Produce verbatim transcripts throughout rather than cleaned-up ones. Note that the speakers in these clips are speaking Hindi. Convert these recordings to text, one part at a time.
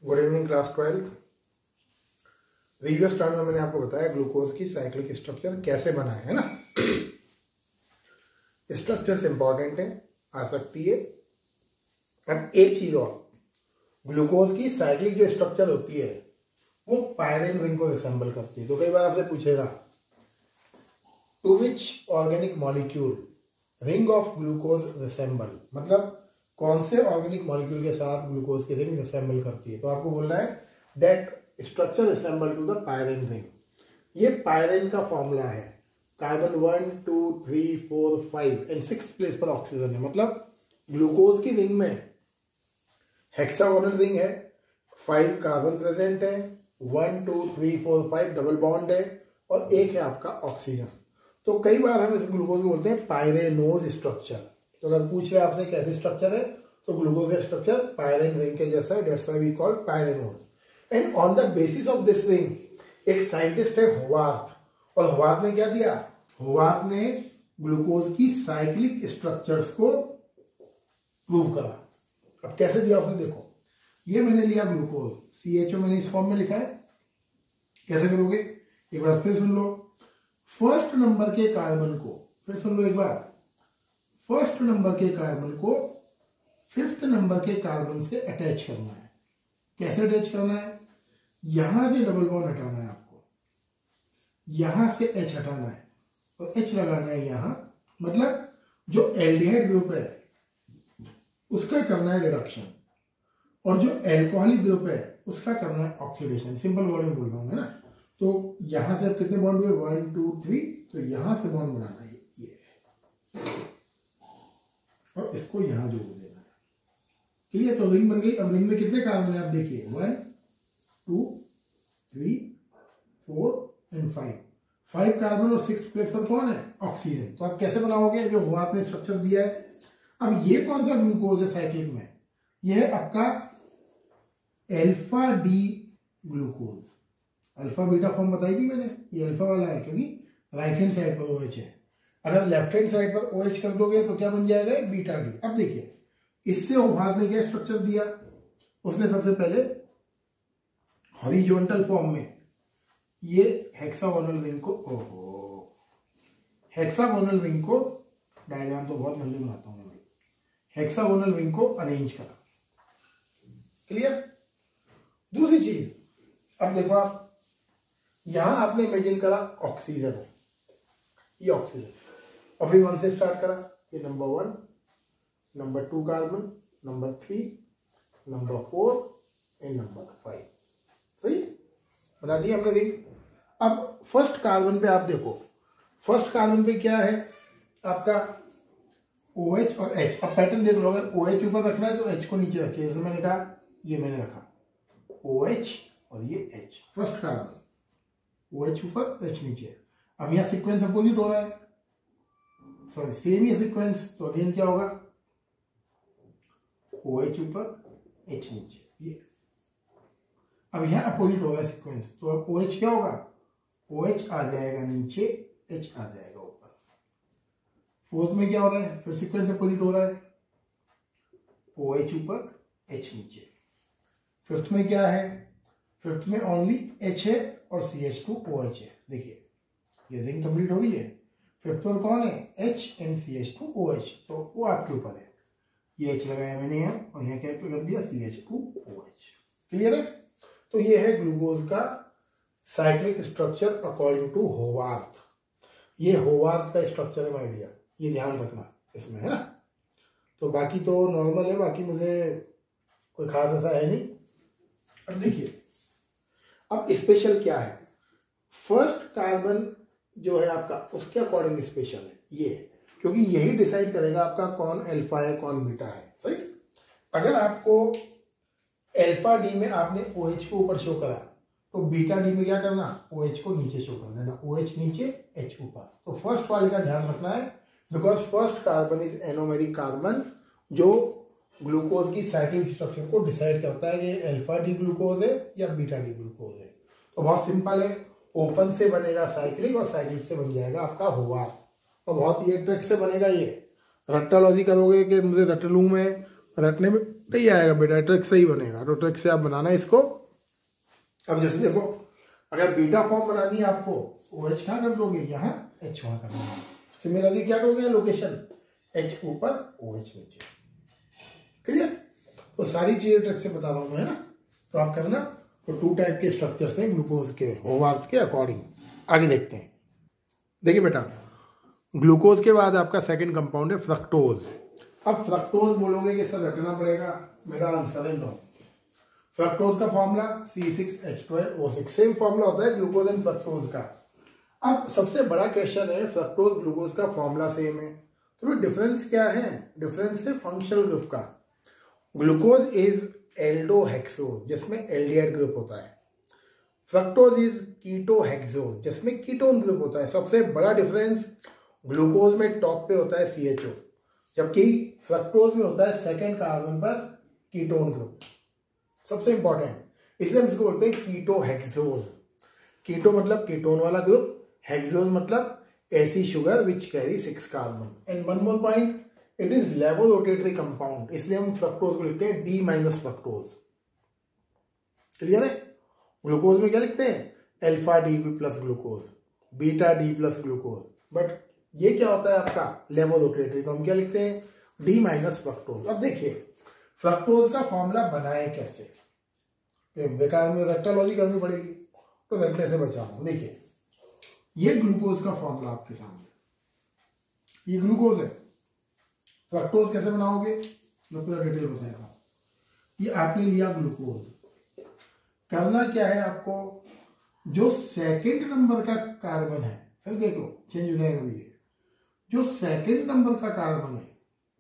Good evening class twelfth. Previous term में मैंने आपको बताया ग्लूकोज की साइक्लिक स्ट्रक्चर कैसे बना है ना। स्ट्रक्चर्स इंपॉर्टेंट है, आ सकती है। अब एक चीज और, ग्लूकोज की साइक्लिक जो स्ट्रक्चर होती है वो पायरेन रिंग को रिसेंबल करती है। तो कई बार आपसे पूछेगा to which organic molecule ring of glucose resemble, मतलब कौन से ऑर्गेनिक मॉलिक्यूल के साथ ग्लूकोज की रिंग रिसेंबल करती है। तो आपको बोलना है that structure resemble to the pyran ring. ये पायरेन का फॉर्मूला है। Carbon one two three four five and six place पर ऑक्सीजन है, मतलब ग्लूकोज की रिंग में हेक्सागोनल रिंग है, फाइव कार्बन प्रेजेंट है, one two three four five double bond है और एक है आपका ऑक्सीजन। तो कई बार हम इस ग्लूकोज को बोलते हैं पायरेनोज स्ट्रक्चर। तो अगर पूछ रहे आपसे कैसे स्ट्रक्चर है तो ग्लूकोज का स्ट्रक्चर पायरेन रिंग के जैसा है, that's why we call pyranose. And on the basis of this ring एक साइंटिस्ट है होवार्थ, और होवार्थ ने क्या दिया, होवार्थ ने ग्लूकोज की साइक्लिक स्ट्रक्चर्स को प्रूव करा। अब कैसे दिया उसने, देखो ये मैंने लिया ग्लूकोज, सी एच ओ मैंने इस फॉर्म में लिखा है। कैसे करोगे, एक बार फिर सुन लो। फर्स्ट नंबर के कार्बन को, फिर सुन लो एक बार, फर्स्ट नंबर के कार्बन को फिफ्थ नंबर के कार्बन से अटैच करना है। कैसे अटैच करना है, यहां से डबल बॉन्ड हटाना है आपको, यहां से एच हटाना है और एच लगाना है यहां, मतलब जो एल्डिहाइड ग्रुप है उसका करना है रिडक्शन और जो एल्कोहलिक ग्रुप है उसका करना है ऑक्सीडेशन। सिंपल वर्ड में बोल रहा हूं मैं ना। तो यहां से अब कितने बॉन्ड हुए, वन टू थ्री, तो यहां से बॉन्ड बनाना है ये और इसको यहां जोड़ देना है। क्लियर, तो रिंग बन गई। अब रिंग में कितने कार्बन है आप देखिए, one two three four and five, five carbon और सिक्स प्लेस पर कौन है, ऑक्सीजन। तो आप कैसे बनाओगे, जो होवार्थ ने स्ट्रक्चर दिया है। अब ये कौन सा ग्लूकोज है साइक्लिक में, ये है आपका alpha D glucose. Alpha beta form बताई थी मैंने, ये अल्फा वाला है क्योंकि राइट हैंड साइड पर OH है। अगर लेफ्ट हैंड साइड पर OH कर दोगे तो क्या बन जाएगा, बीटा डी। अब देखिए इससे होवार्थ ने क्या स्ट्रक्चर दिया, उसने सबसे पहले हॉरिजॉन्टल फॉर्म में ये हेक्सागोनल रिंग को, ओहो हेक्सागोनल रिंग को, डायग्राम तो बहुत जल्दी बनाता हूं मैं, हेक्सागोनल रिंग को अरेंज करा। क्लियर। दूसरी चीज, अब देखो आप यहां आपने इमेजिन करा ऑक्सीजन है, ये ऑक्सीजन, और फिर वन से स्टार्ट करा, ये number one, number two carbon, number three, number four and number five. सही बना दिया हमने रिंग। अब फर्स्ट कार्बन पे आप देखो, फर्स्ट कार्बन पे क्या है आपका OH और H। अब पैटर्न देख लो, अगर OH ऊपर रखना है तो H को नीचे रखिए। जैसे मैंने कहा, ये मैंने रखा OH और ये H, फर्स्ट कार्बन, OH ऊपर H नीचे। अब यहां सीक्वेंस अपोजिट हो रहा है, सॉरी सेम ही सीक्वेंस, तो अगेन क्या होगा, OH ऊपर H नीचे, ये। अब यहां अपोजिट हो रहा है सीक्वेंस, तो अब OH क्या होगा, OH आ जाएगा नीचे, H आ जाएगा ऊपर। फोर्थ में क्या हो रहा है, फिर सीक्वेंस अपोजिट हो रहा है, OH ऊपर H नीचे। फिफ्थ में क्या है, फिफ्थ में ओनली H है और C H two O H है। देखिए ये रिंग कंप्लीट हो गई है। फिफ्थ में कौन है, H and C H two O H, तो वो आपके ऊपर है। ये H लगाया मैंने यहाँ और यहाँ क्या कर दिया, C H two O H. Clear है। तो ये है ग्लूकोज का cyclic structure according to Haworth. ये होवार्थ का स्ट्रक्चर है माय डियर, ये ध्यान रखना इसमें, है ना। तो बाकी तो नॉर्मल है, बाकी मुझे कोई खास ऐसा है नहीं। अब देखिए अब स्पेशल क्या है, फर्स्ट कार्बन जो है आपका उसके अकॉर्डिंग स्पेशल है ये, क्योंकि यही डिसाइड करेगा आपका कौन अल्फा है कौन बीटा है। सही। अगर आपको अल्फा डी में आपने OH को ऊपर शो करा तो बीटा डी में क्या करना, OH को नीचे शो कर देना, OH नीचे H ऊपर। तो फर्स्ट वाले का ध्यान रखना है, because first carbon is anomeric carbon, जो ग्लूकोज की साइक्लिक स्ट्रक्चर को डिसाइड करता है कि अल्फा डी ग्लूकोज है या बीटा डी ग्लूकोज है। तो बहुत सिंपल है, ओपन से बनेगा साइक्लिक और साइक्लिक से बन जाएगा आपका होवार्थ। और बहुत ये ट्रिक से बनेगा ये, रट्टालॉजी करोगे कि मुझे रट लूं मैं रटने में नहीं आएगा बेटा, ट्रिक से ही बनेगा। तो ट्रिक से आप बनाना इसको। अब जैसे देखो, अगर बीटा फॉर्म बनानी है आपको, ओ एच कहाँ कर दोगे, यहाँ एच वहाँ करना है। सिमिलरली क्या करोगे, लोकेशन एच ऊपर ओ एच नीचे। क्लियर? तो सारी चीजें ट्रिक से बता रहा हूँ है ना, तो आप करना। तो टू टाइप के स्ट्रक्चर्स हैं ग्लूकोज के, होवार्थ के अकॉर्डिंग। आगे देखते हैं। देखिए बेटा, ग्लूकोज के बाद आपका सेकंड कंपाउंड है फ्रक्टोज। अब फ्रक्टोज बोलोगे कि सर रटना पड़ेगा, मेरा आंसर है नो। फ्रक्टोज का formula C six H twelve O six, same formula होता है ग्लूकोज एंड फ्रक्टोज का। अब सबसे बड़ा क्वेश्चन है, फ्रक्टोज ग्लूकोज का फॉर्मूला सेम है, तो डिफरेंस क्या है? डिफरेंस है फंक्शनल ग्रुप का। ग्लूकोज इज एल्डोहेक्सोज जिसमें एल्डिहाइड ग्रुप होता है, फ्रक्टोज इज कीटोहेक्सोज जिसमें कीटोन ग्रुप होता है। सबसे बड़ा डिफरेंस, ग्लूकोज में टॉप पे होता है सी एच ओ, जबकि फ्रक्टोज में होता है सेकेंड कार्बन पर कीटोन ग्रुप। सबसे इंपॉर्टेंट, इसलिए हम इसको बोलते हैं कीटोहेक्सोज। कीटो मतलब कीटोन वाला ग्रुप, हेक्सोज मतलब ऐसी sugar which carry six carbon. And one more point, it is levorotatory compound, इसलिए हम फ्रक्टोज को लिखते हैं डी माइनस फ्रक्टोज। क्लियर है? ग्लूकोज में क्या लिखते हैं? Alpha D plus glucose, beta D plus glucose, but ये क्या होता है आपका लेवोरोटेटरी, तो हम क्या लिखते हैं? D minus fructose. अब देखिए फ्रक्टोज का फॉर्मूला बनाए कैसे, बेकार में रेक्टोलॉजी करनी पड़ेगी, तो रटने से बचाओ। देखिए ये ग्लूकोज का फॉर्मूला आपके सामने, ये ग्लूकोज है। फ्रक्टोज कैसे बनाओगे, मैं पूरा डिटेल बताएगा। ये आपने लिया ग्लूकोज, करना क्या है आपको, जो सेकंड नंबर का कार्बन है, फिर देख लो चेंज हो जाएगा भी, ये जो सेकंड नंबर का कार्बन है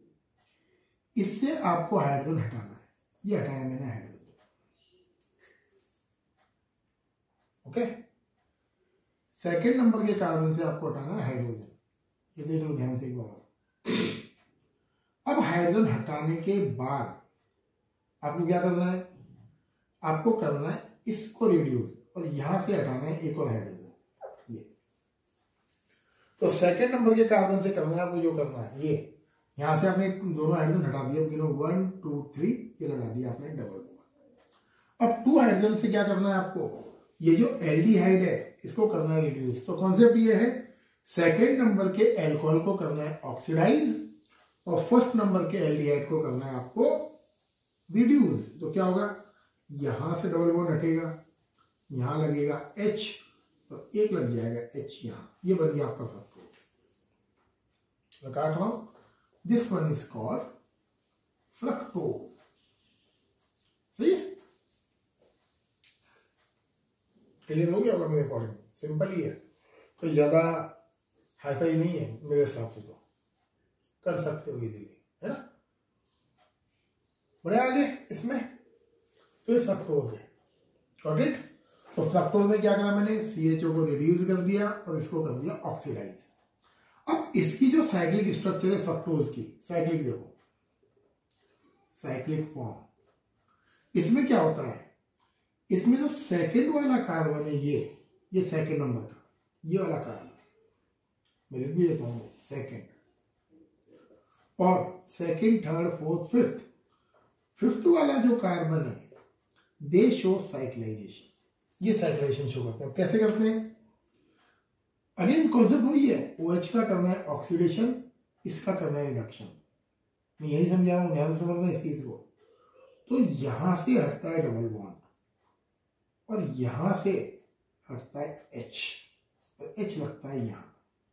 इससे आपको हाइड्रोजन हटाना है। ये हटाया मैंने हाइड्रोजन, ओके। सेकंड नंबर के कार्बन से आपको हटाना है हाइड्रोजन, ये देख लो ध्यान से एक बार। अब हाइड्रोजन हटाने के बाद आपको क्या करना है, आपको करना है इसको रिड्यूस, और यहां से हटाना है एक और हाइड्रोजन। ये तो सेकंड नंबर के कार्बन से करना है आपको, जो करना है ये, यहां से आपने दोनों हाइड्रोजन हटा दिया, गिनो वन टू थ्री, ये लगा दिया आपने डबल बॉन्ड। अब टू हाइड्रोजन से क्या करना है आपको, ये जो एल्डिहाइड है इसको करना है रिड्यूस। तो कॉन्सेप्ट ये है, सेकेंड नंबर के एल्कोहल को करना है ऑक्सीडाइज, और फर्स्ट नंबर के एल्डिहाइड को करना है आपको रिड्यूस। तो क्या होगा, यहां से डबल बॉन्ड हटेगा, यहां लगेगा H और एक लग जाएगा H यहां, ये बन गया आपका फ्रक्टोज। मैं काट रहा हूं, this one is called fructose. सही है? क्लियर हो गया होगा मेरे अकॉर्डिंग, सिंपल ही है, कोई ज्यादा हाईफाई नहीं है मेरे हिसाब से, तो कर सकते हो इजीली, है ना। बढ़े आगे इसमें, तो ये फ्रक्टोज है, गॉट इट। तो फ्रक्टोज में क्या करा मैंने, सी एच ओ को रिड्यूस कर दिया और इसको कर दिया ऑक्सीडाइज। अब इसकी जो साइक्लिक स्ट्रक्चर है फ्रक्टोज की, साइक्लिक देखो, साइक्लिक फॉर्म, इसमें क्या होता है, इसमें जो सेकंड वाला कार्बन है ये ये सेकंड नंबर का, ये वाला कार्बन मैं लिख भी देता हूं, सेकंड, और second third fourth fifth, fifth वाला जो कार्बन है दे शो साइक्लाइजेशन, ये साइक्लाइजेशन शो करते हैं। कैसे करते हैं, अगेन कॉन्सेप्ट वही है, OH का करना है ऑक्सीडेशन, इसका करना है रिडक्शन। मैं यही समझा रहा हूं, ध्यान से समझना इस चीज को। तो यहां से हटता है डबल बॉन्ड और यहां से हटता है H, और H लगता है यहां,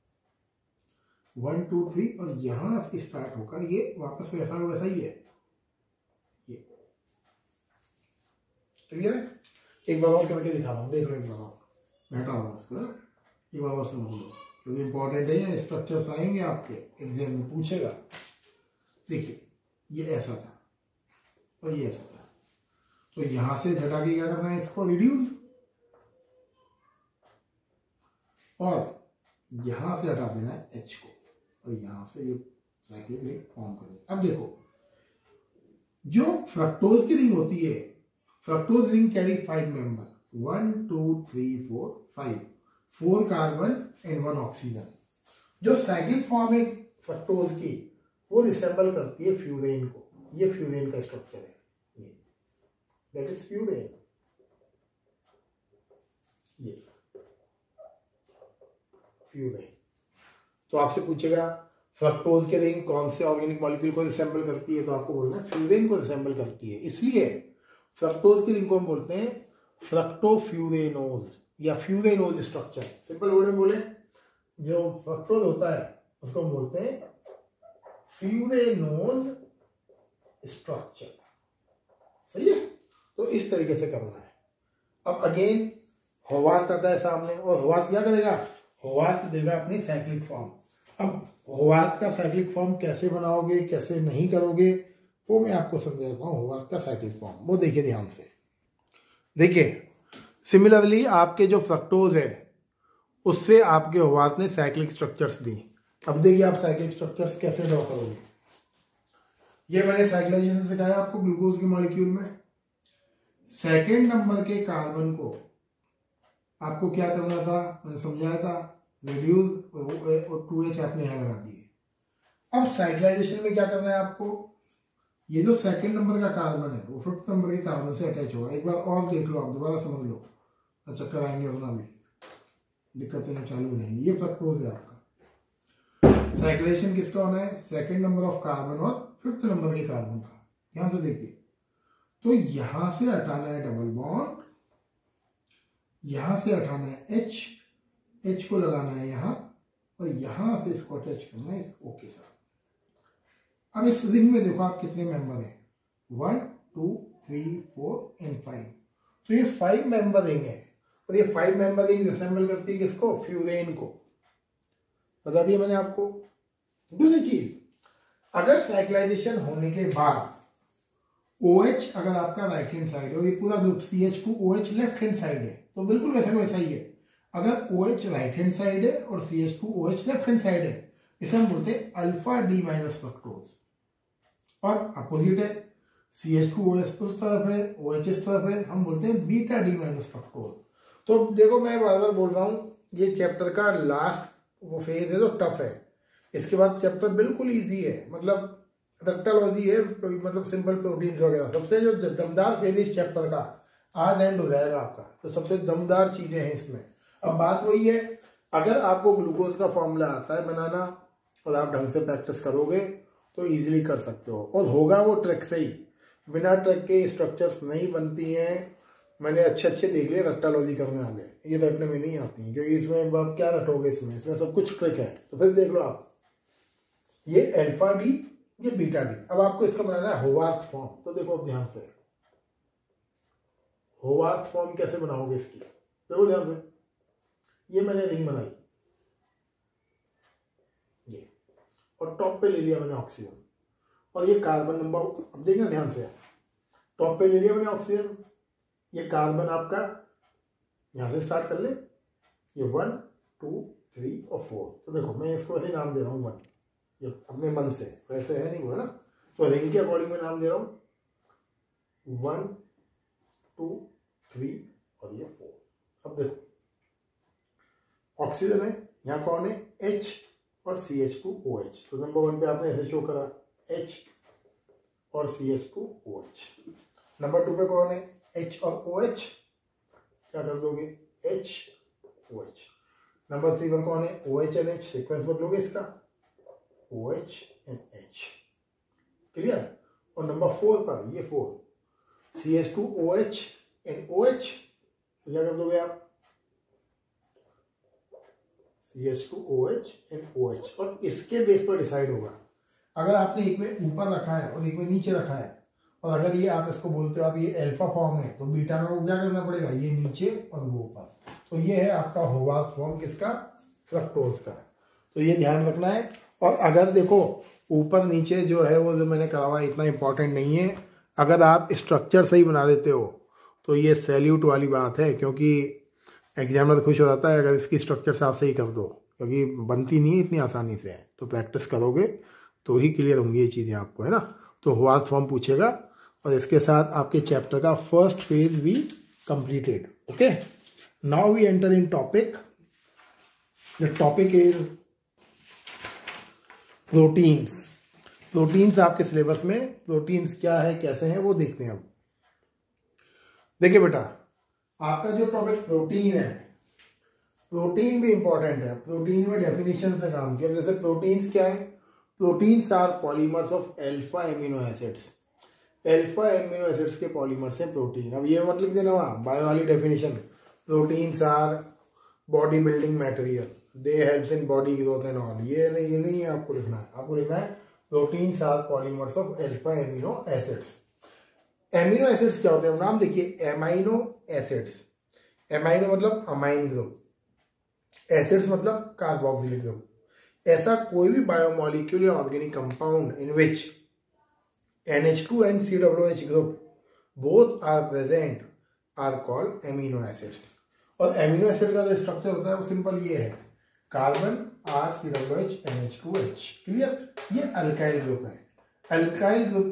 वन टू थ्री, और यहां से स्टार्ट होकर ये वापस वैसा वैसा ही है। ये क्लियर है? एक बार और करके दिखा रहा हूं, देख लो एक बार और, मैं हटा रहा हूं इसको, एक बार और समझ लो क्योंकि इंपॉर्टेंट है, स्ट्रक्चर्स आएंगे आपके एग्जाम में, पूछेगा। देखिए ये ऐसा था और ये ऐसा था, तो यहां से हटा के क्या करना है, इसको रिड्यूस, और यहां से हटा देना है H को, और यहां से ये साइक्लिक रिंग फॉर्म करें। अब देखो जो फ्रक्टोज की रिंग होती है, fructose ring carry five member, one two three four five, four carbon and one oxygen. जो साइक्लिक फॉर्म है फ्रक्टोज की, वो रिसेंबल करती है फ्यूरेन को। ये फ्यूरेन का स्ट्रक्चर है, ये दैट इज फ्यूरेन। ये फ्यूरेन। तो आपसे पूछेगा फ्रक्टोज के रिंग कौन से ऑर्गेनिक मॉलिक्यूल को रिसेंबल करती है, तो आपको बोलना है फ्यूरेन को रिसेंबल करती है। इसलिए फ्रक्टोज की रिंग को हम बोलते हैं फ्रक्टोफ्यूरेनोज या फ्यूरेनोज स्ट्रक्चर। सिंपल वर्ड में बोले, जो फ्रक्टोज होता है उसको हम बोलते हैं फ्यूरेनोज स्ट्रक्चर। सही है, तो इस तरीके से करना है। अब अगेन होवार्थ आता है सामने, और होवार्थ क्या करेगा, होवार्थ देगा अपनी साइक्लिक फॉर्म। अब होवार्थ का साइक्लिक फॉर्म कैसे बनाओगे, कैसे नहीं करोगे, वो मैं आपको समझाता हूँ। होवार्थ का साइक्लिक फॉर्म वो देखिए ध्यान से। देखिए सिमिलरली आपके जो फ्रक्टोज है उससे आपके होवार्थ ने साइक्लिक स्ट्रक्चर्स दी। अब देखिए आप साइक्लिक स्ट्रक्चर्स कैसे ड्रॉ करोगे। ये मैंने साइक्लाइजेशन सिखाया आपको ग्लूकोज के मॉलिक्यूल में। सेकेंड नंबर के कार्बन को आपको क्या करना था, मैंने समझाया था, रिड्यूस और टू एच आपने यहां लगा दिए। अब साइक्लाइजेशन में क्या करना है आपको, ये जो सेकंड नंबर का कार्बन है वो फिफ्थ नंबर के कार्बन से अटैच होगा। एक बार और देख लो आप, दोबारा समझ लो, चक्कर आएंगे वरना भी दिक्कतें चालू हो जाएंगी। ये फ्रक्टोज है आपका। साइक्लाइजेशन किसका होना है, सेकंड नंबर ऑफ कार्बन और फिफ्थ नंबर के कार्बन का। ध्यान से देखिए, तो यहां से हटाना है डबल बॉन्ड, यहां से हटाना है एच, एच को लगाना है यहां, और यहां से इसको अटैच करना है इस ओ के साथ। अब इस रिंग में देखो आप कितने मेंबर हैं, one two three four and five. तो ये फाइव मेंबर रिंग है, और ये फाइव मेंबर रिंग रिसेंबल करती है किसको, फ्यूरेन को। बता दिया मैंने आपको। दूसरी चीज, अगर साइक्लाइजेशन होने के बाद OH अगर आपका राइट हैंड साइड है और ये पूरा group C H two O H left hand side है, तो बिल्कुल वैसा वैसा ही है। अगर OH राइट हैंड साइड है और C H two O H left hand side है, इसे हम बोलते हैं अल्फा डी माइनस फ्रक्टोज। और अपोजिट है, C H two O H उस तरफ है, OH इस तरफ है, हम बोलते हैं बीटा डी माइनस फ्रक्टोज। तो देखो मैं बार बार बोल रहा हूं, ये चैप्टर का लास्ट वो फेज है जो टफ है। इसके बाद चैप्टर बिल्कुल इजी है, मतलब रेक्टोलॉजी है, मतलब सिंपल प्रोटीन्स वगैरह। सबसे जो दमदार फेज इस चैप्टर का आज एंड हो जाएगा आपका, तो सबसे दमदार चीजें हैं इसमें। अब बात वही है, अगर आपको ग्लूकोज का फॉर्मूला आता है बनाना और आप ढंग से प्रैक्टिस करोगे तो इजीली कर सकते हो, और होगा वो ट्रिक से ही। बिना ट्रिक के स्ट्रक्चर्स नहीं बनती हैं। मैंने अच्छे अच्छे देख लिए रेक्टोलॉजी करने आ गए, ये रटने में नहीं आती हैं, क्योंकि इसमें आप क्या रटोगे, इसमें इसमें सब कुछ ट्रिक है। तो फिर देख लो आप, ये अल्फा डी, ये बीटा डी। अब आपको इसका बनाना है होवार्थ फॉर्म। तो देखो अब ध्यान से, होवार्थ फॉर्म कैसे बनाओगे इसकी, देखो ध्यान से। ये मैंने रिंग बनाई, ये, और टॉप पे ले लिया मैंने ऑक्सीजन, और ये कार्बन नंबर। अब देखना ध्यान से, टॉप पे ले लिया मैंने ऑक्सीजन, ये कार्बन आपका यहां से स्टार्ट कर ले, ये वन टू थ्री और फोर। तो देखो मैं इसको ऐसे नाम दे रहा हूं वन, ये अपने मन से, वैसे है नहीं वो, है ना। तो रिंग के अकॉर्डिंग में नाम दे रहा हूं, वन टू थ्री और ये फोर। अब देखो ऑक्सीजन है, यहां कौन है, H और C H two O H. तो नंबर वन पे आपने ऐसे शो करा, H और C H two O H. Number two पे कौन है, H और OH, क्या कर दोगे, H OH। नंबर थ्री पर कौन है, OH एंड H, सीक्वेंस बदलोगे इसका, OH एंड H। क्लियर। और नंबर फोर पर, ये four, C H two O H and OH, तो क्या कर दोगे आप, C H two O H and OH। और इसके बेस पर डिसाइड होगा, अगर आपने एक में ऊपर रखा है और एक में नीचे रखा है, और अगर ये आप इसको बोलते हो आप ये अल्फा फॉर्म है, तो बीटा में वो क्या करना पड़ेगा, ये नीचे और वो ऊपर। तो ये है आपका होवार्थ फॉर्म किसका, फ्रक्टोज का। तो ये ध्यान रखना है। और अगर देखो ऊपर नीचे जो है वो जो मैंने कहा हुआ इतना इंपॉर्टेंट नहीं है, अगर आप स्ट्रक्चर सही बना देते हो तो ये सैल्यूट वाली बात है, क्योंकि एग्जामिनर खुश हो जाता है अगर इसकी स्ट्रक्चर आप सही कर दो, क्योंकि बनती नहीं है इतनी आसानी से। तो प्रैक्टिस करोगे तो ही क्लियर होंगी ये चीज़ें आपको, है ना। तो होवार्थ फॉर्म पूछेगा, और इसके साथ आपके चैप्टर का फर्स्ट फेज भी completed. Okay, now we enter in topic. The topic is proteins. Proteins आपके सिलेबस में प्रोटीन्स क्या है कैसे हैं वो देखते हैं हम। देखिए बेटा, आपका जो टॉपिक प्रोटीन है, प्रोटीन भी इंपॉर्टेंट है। प्रोटीन में डेफिनेशन से काम किया। जैसे प्रोटीन्स क्या है, proteins are polymers of alpha amino acids. Alpha amino acids के पॉलीमर्स हैं प्रोटीन। अब ये मत लिख देना वहाँ बायो वाली definition, proteins are body building material, they helps in body growth and all. ये नहीं, ये नहीं है आपको लिखना है। आपको लिखना है proteins are polymers of alpha amino acids. Amino acids क्या होते हैं, नाम देखिए, एमाइनो एसिड्स। एमाइनो मतलब अमाइन ग्रुप, एसिड्स मतलब कार्बोक्सिलिक ग्रुप। ऐसा कोई भी बायोमोलिक्यूल या organic compound in which N H two and C O H group both are present are called amino acids। और एमिनो एसिड का जो स्ट्रक्चर होता है वो सिंपल ये है, carbon R C O H N H two H। Clear? ये अल्काइल ग्रुप है। अल्काइल ग्रुप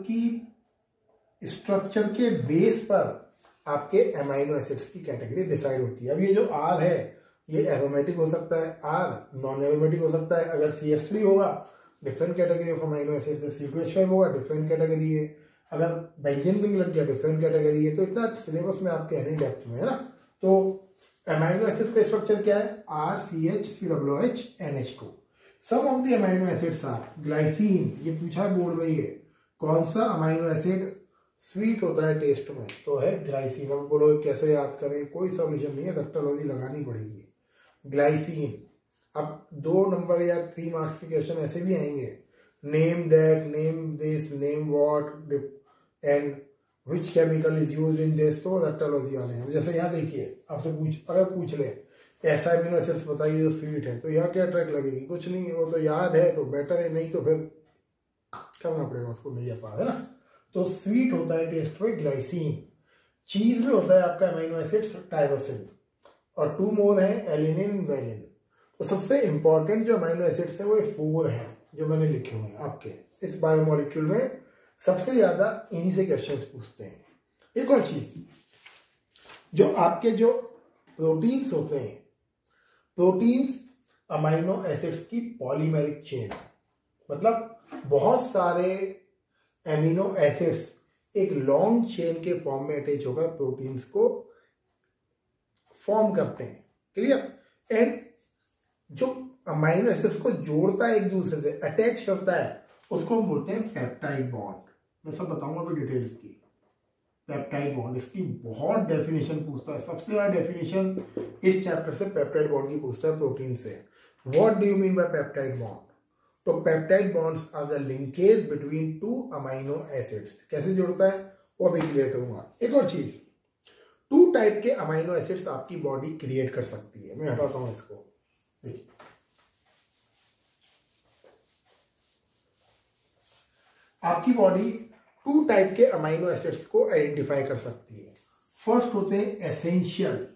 की स्ट्रक्चर के बेस पर आपके एमाइनो एसिड्स की कैटेगरी डिसाइड होती है। अब ये जो R है ये एरोमेटिक हो सकता है, R नॉन एरोमेटिक हो सकता है। अगर C H थ्री होगा different category of amino acid है, C टू H फाइव होगा डिफरेंट कैटेगरी है, अगर बेंजीन रिंग लग गया डिफरेंट कैटेगरी है। तो इतना सिलेबस में आपके है नहीं डेप्थ में, है ना। तो अमाइनो एसिड का स्ट्रक्चर क्या है, R C H C O H N H two. Some of the amino acids are glycine. ये पूछा है बोर्ड में, ये कौन सा अमाइनो एसिड स्वीट होता है टेस्ट में, तो है ग्लाइसिन। अब बोलो कैसे याद करें, कोई सॉल्यूशन नहीं है, रेक्टोलॉजी लगानी पड़ेगी। ग्लाइसिन। अब दो नंबर या थ्री मार्क्स के क्वेश्चन ऐसे भी आएंगे, name that, name this, name what and which chemical is used in this, तो रेक्टोलॉजी वाले हैं। जैसे यहाँ देखिए, आपसे पूछ अगर पूछ ले ऐसा एमिनो एसिड्स बताइए जो स्वीट है, तो यहाँ क्या ट्रैक लगेगी, कुछ नहीं है। वो तो याद है तो बेटर है, नहीं तो फिर करना पड़ेगा उसको, नहीं आ पा, है ना। तो स्वीट होता है टेस्ट में ग्लाइसिन। चीज में होता है आपका अमीनो एसिड्स टायरोसिन, और टू मोर है एलिनिन वेलिन। तो सबसे इंपॉर्टेंट जो अमीनो एसिड्स हैं वो फोर हैं जो मैंने लिखे हुए हैं आपके इस बायोमोलिक्यूल में। सबसे ज्यादा इन्हीं से क्वेश्चंस पूछते हैं। एक और चीज, जो आपके जो प्रोटीन्स होते हैं, प्रोटीन्स अमीनो एसिड्स की पॉलीमेरिक चेन, मतलब बहुत सारे एमिनो एसिड्स एक लॉन्ग चेन के फॉर्म में अटैच होकर प्रोटीन्स को फॉर्म करते हैं। क्लियर? एंड जो अमीनो एसिड्स को जोड़ता है एक दूसरे से, अटैच करता है, उसको हम बोलते हैं पेप्टाइड बॉन्ड। मैं सब बताऊंगा अभी डिटेल्स की। पेप्टाइड बॉन्ड, इसकी बहुत डेफिनेशन पूछता है। सबसे ज्यादा डेफिनेशन इस चैप्टर से पेप्टाइड बॉन्ड की पूछता है, प्रोटीन से। What do you mean by peptide bond? तो peptide bonds are the linkage between two amino acids. कैसे जोड़ता है वो अभी क्लियर करूंगा। एक और चीज, टू टाइप के अमीनो एसिड्स आपकी बॉडी क्रिएट कर सकती है। मैं हटाता हूं इसको, देखिए आपकी बॉडी टू टाइप के अमीनो एसिड्स को आइडेंटिफाई कर सकती है। फर्स्ट होते हैं एसेंशियल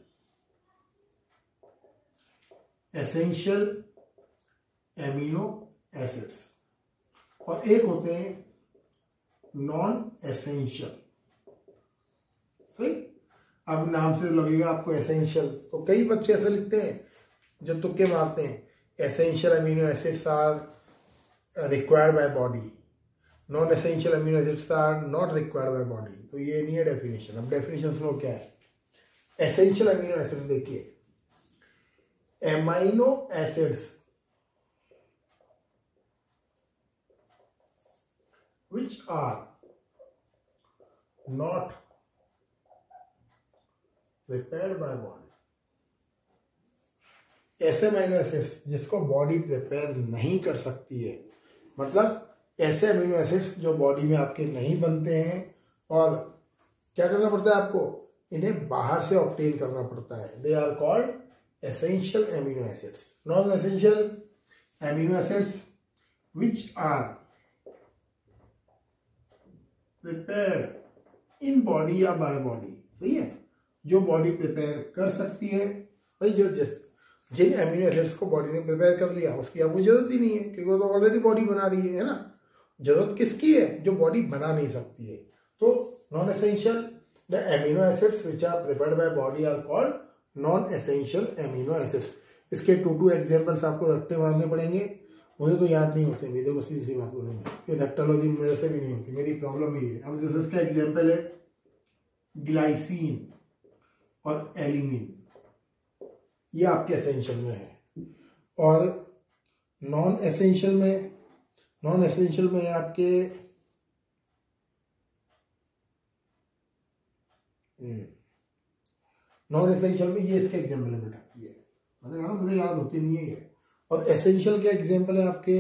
एसेंशियल एमिनो एसिड्स, और एक होते हैं नॉन एसेंशियल। सही? अब नाम से लगेगा आपको एसेंशियल, तो कई बच्चे ऐसे लिखते हैं जो तुक्के मारते हैं, essential amino acids are required by body, non essential amino acids are not required by body. तो ये नहीं है डेफिनेशन। अब डेफिनेशन सुनो क्या है। एसेंशियल अमीनो एसिड देखिए, amino acids which are not prepared by body। ऐसे अमीनो एसिड्स जिसको बॉडी प्रिपेयर नहीं कर सकती है, मतलब ऐसे अमीनो एसिड्स जो बॉडी में आपके नहीं बनते हैं, और क्या करना पड़ता है आपको, इन्हें बाहर से ऑब्टेन करना पड़ता है। They are called essential amino acids. Non essential amino acids which are prepared in body या बाय बॉडी। सही है? जो बॉडी प्रिपेयर कर सकती है, भाई जो जिस जिन एमिनो एसिड्स को बॉडी ने प्रिपेयर कर लिया उसकी आपको जरूरत ही नहीं है, क्योंकि वो तो ऑलरेडी बॉडी बना रही है, है ना। जरूरत किसकी है? जो बॉडी बना नहीं सकती है। तो non essential the amino acids which are prepared by body are called non essential amino acids. इसके टू टू एग्जाम्पल्स आपको रट्टे मारने पड़ेंगे। मुझे तो याद नहीं होते, मेरे को सीधी सी बात बोलूँ मैं, ये रेक्टोलॉजी मेरे से भी नहीं होती, मेरी प्रॉब्लम ही है। अब जैसे इसका एग्जाम्पल है ग्लाइसिन और एलिनिन, ये आपके एसेंशियल में है। और नॉन एसेंशियल में, नॉन एसेंशियल में आपके नॉन एसेंशियल में ये इसका एग्जाम्पल है बेटा, ये मैंने कहा मुझे याद होती नहीं है ये। और एसेंशियल के एग्जाम्पल है आपके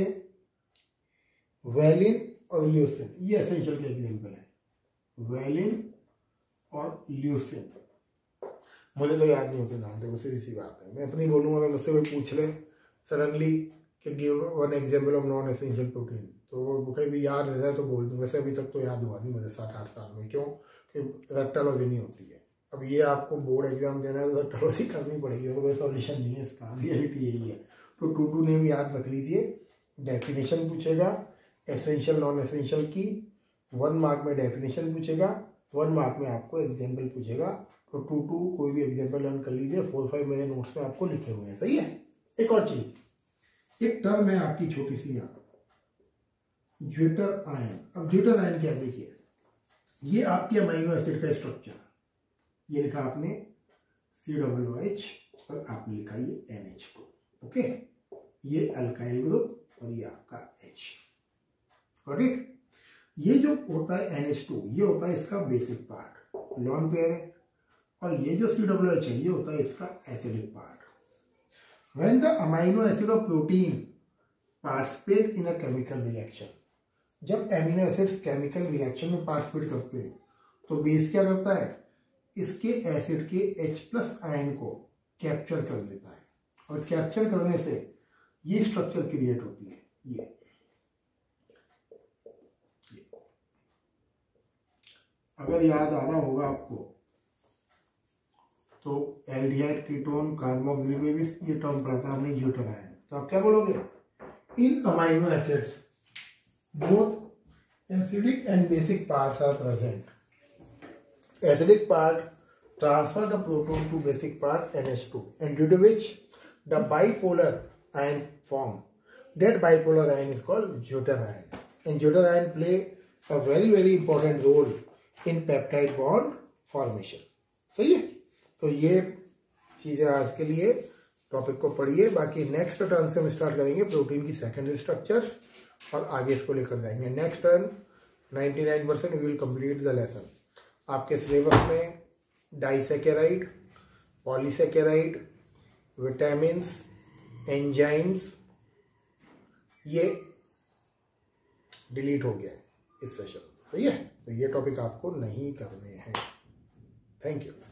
वैलिन और ल्यूसिन, ये एसेंशियल के एग्जाम्पल है, वैलिन और ल्यूसिन। मुझे तो याद नहीं होते नाम, देखो सीधी सी बात है, मैं अपनी बोलूँगा, अगर मुझसे कोई पूछ ले सडनली कि give one example of non essential protein, तो वो कहीं भी याद रहता है तो बोल दूँ। वैसे अभी तक तो याद हुआ नहीं मुझे सात आठ साल में, क्यों कि रेक्टोलॉजी नहीं होती है। अब ये आपको बोर्ड एग्जाम देना है तो रेक्टोलॉजी करनी पड़ेगी, तो कोई सॉल्यूशन नहीं है इसका, रियलिटी यही है। तो टू टू नेम याद रख लीजिए, डेफिनेशन पूछेगा एसेंशियल नॉन एसेंशियल की, वन मार्क में डेफिनेशन पूछेगा, वन मार्क में आपको एग्जाम्पल पूछेगा। तो टू टू कोई भी एग्जाम्पल लर्न कर लीजिए, फोर फाइव मेरे नोट्स में आपको लिखे हुए हैं, सही है। एक और चीज, एक टर्म है आपकी छोटी सी यहाँ, ज्यूटर आयन। अब ज्यूटर आयन क्या, देखिए ये आपकी अमाइनो एसिड का स्ट्रक्चर, ये लिखा आपने सी डब्ल्यू एच और आपने लिखा ये एन एच टू, ओके, ये अल्काइल ग्रुप और ये आपका H, गॉट इट। ये जो होता है एन एच टू, ये होता है इसका बेसिक पार्ट, लॉन पेयर है, और ये जो सी डब्ल्यू एच है ये होता है इसका acidic part. When the amino acid of protein participate in a chemical reaction, जब एमिनो एसिड्स केमिकल रिएक्शन में पार्टिसिपेट करते हैं तो बेस क्या करता है, इसके एसिड के H प्लस आयन को कैप्चर कर लेता है, और कैप्चर करने से ये स्ट्रक्चर क्रिएट होती है, ये, ये। अगर याद आ रहा होगा आपको तो एल्डिहाइड कीटोन कार्बोक्सिलिक में भी ये टर्म पढ़ा था हमने, ज्यूटर आयन। तो आप क्या बोलोगे, in amino acids both acidic and basic parts are present. Acidic part transfer the proton to basic part N H two, and due to which the bipolar ion form. That bipolar ion is called deuter ion, and deuter ion play a very very important role in peptide bond formation. सही है। तो ये चीजें आज के लिए टॉपिक को पढ़िए, बाकी नेक्स्ट टर्न से हम स्टार्ट करेंगे प्रोटीन की सेकेंडरी स्ट्रक्चर्स और आगे इसको लेकर जाएंगे। नेक्स्ट टर्न निन्यानवे percent we will complete the lesson. आपके सिलेबस में डाइसैकेराइड, पॉलीसैकेराइड, विटामिन्स, एंजाइम्स, ये डिलीट हो गया है इस सेशन, सही है। तो ये टॉपिक आपको नहीं करने हैं। Thank you.